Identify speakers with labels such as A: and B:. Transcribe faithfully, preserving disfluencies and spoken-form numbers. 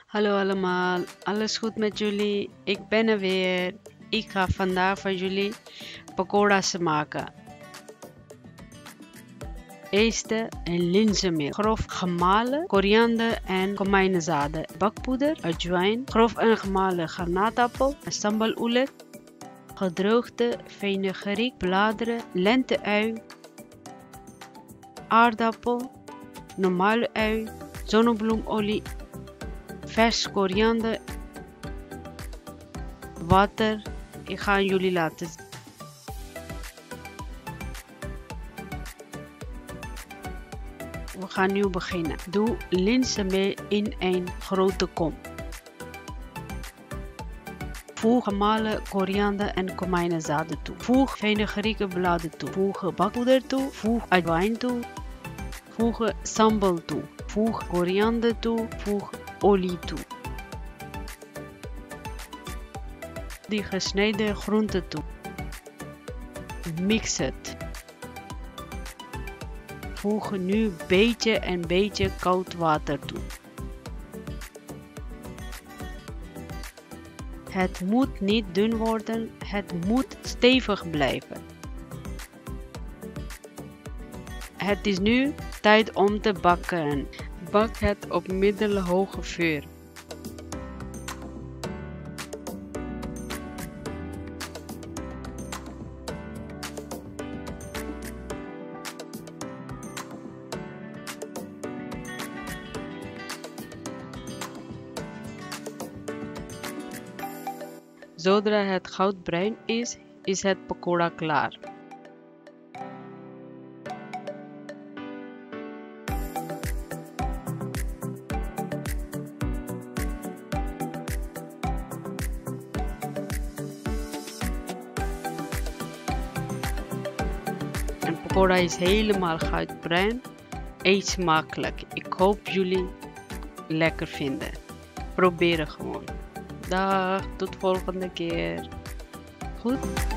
A: Hallo allemaal, alles goed met jullie? Ik ben er weer. Ik ga vandaag voor jullie pakoda's maken. Eerste een linzenmeel, grof gemalen koriander en komijnenzaden, bakpoeder, ajuin, grof gemalen granaatappel, sambal oelet, gedroogde fenugreek bladeren, lenteui, aardappel, normale ui, zonnebloemolie, vers koriander, water. Ik ga jullie laten zien. We gaan nu beginnen. Doe linzenmeel in een grote kom. Voeg gemalen koriander en komijnenzaden toe. Voeg fenugreek bladeren toe. Voeg bakpoeder toe. Voeg ajuin toe. Voeg sambal toe. Voeg koriander toe. Voeg olie toe. Die gesneden groenten toe. Mix het. Voeg nu beetje en beetje koud water toe. Het moet niet dun worden, het moet stevig blijven. Het is nu tijd om te bakken. Bak het op middelhoge vuur. Zodra het goudbruin is, is het pakoda klaar. En pakoda is helemaal goudbruin. Eet smakelijk. Ik hoop jullie lekker vinden. Probeer het gewoon. Dag, tot volgende keer. Goed?